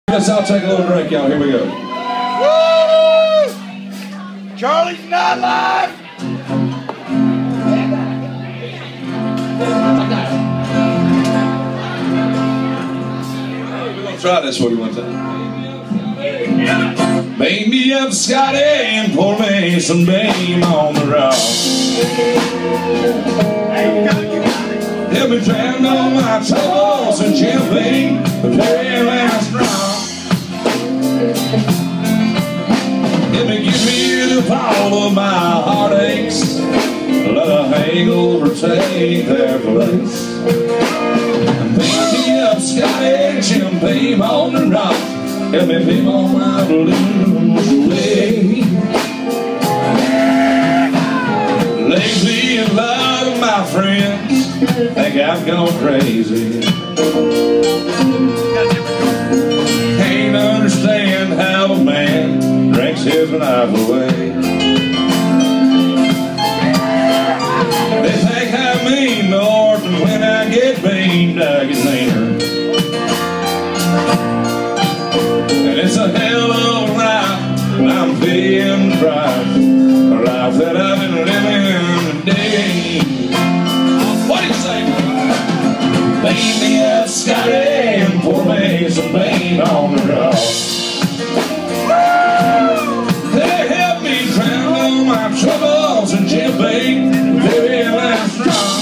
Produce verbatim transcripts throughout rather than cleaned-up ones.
Guess I'll take a little break, y'all. Here we go. Woo! Charlie's not live. We're gonna try this for you one time. Make me up, Scotty, and pour me some babe on the rock. Help me drown all my troubles and champagne, the very last drop. Let me give me the power of my heartaches, let a hangover take their place. Pick me up, Scotty, champagne on the rock. Help me pick all my blues away. Lately in love, my friends, think I've gone crazy. Can't understand how a man drinks his life away. They think I mean more than when I get beamed, I get leaner. And it's a hell of a life, and I'm paying the price, a life that I've been living today. What do you say? Make me up, Scotty, and pour me some babe on the rock. They help me drown all my troubles and champagne, the very last drop.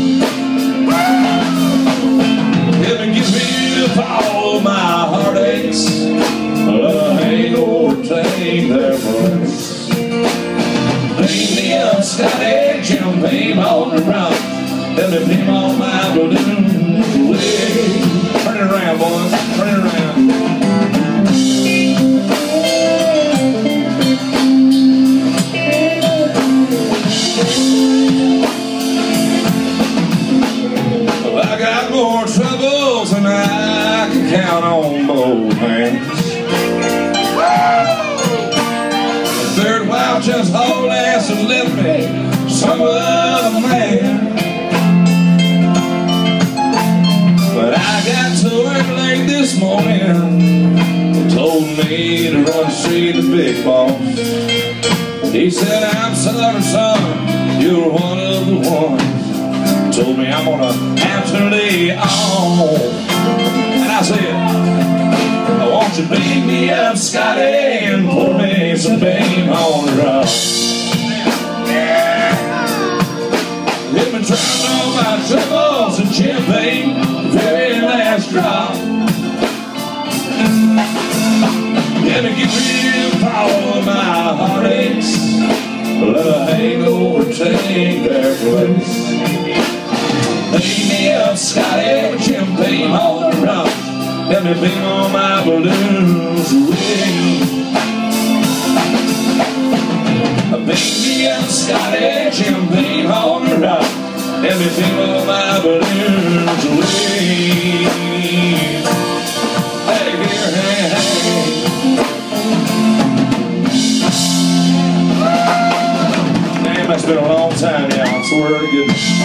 Let me give me the power of my heartaches, let a hangover take their place. Make me up, Scotty, champagne on the rock. Let me pick all my balloons away. Turn it around, boys. Turn it around. Well, I got more troubles than I can count on both hands. The third wife just hauled ass and left me some other man. But I got to work late this morning. They told me to run straight to the big boss. He said, I'm sorry, son, you're one of the ones. Told me I'm gonna have to lay on. And I said, I want you to beat me up, Scotty, and pour me some babe on the rock. Let me drown all my troubles and champagne, the very last drop. Let me give you the power of my heartaches, let a hangover take their place. Lay me up, Scotty, with champagne on the rock. Let me bring all my balloons away. Bring me up, Scotty, champagne on the rock. Let me bring all my balloons away. Hey, dear, hey, hey. Man, that's been a long time now. I swear to goodness.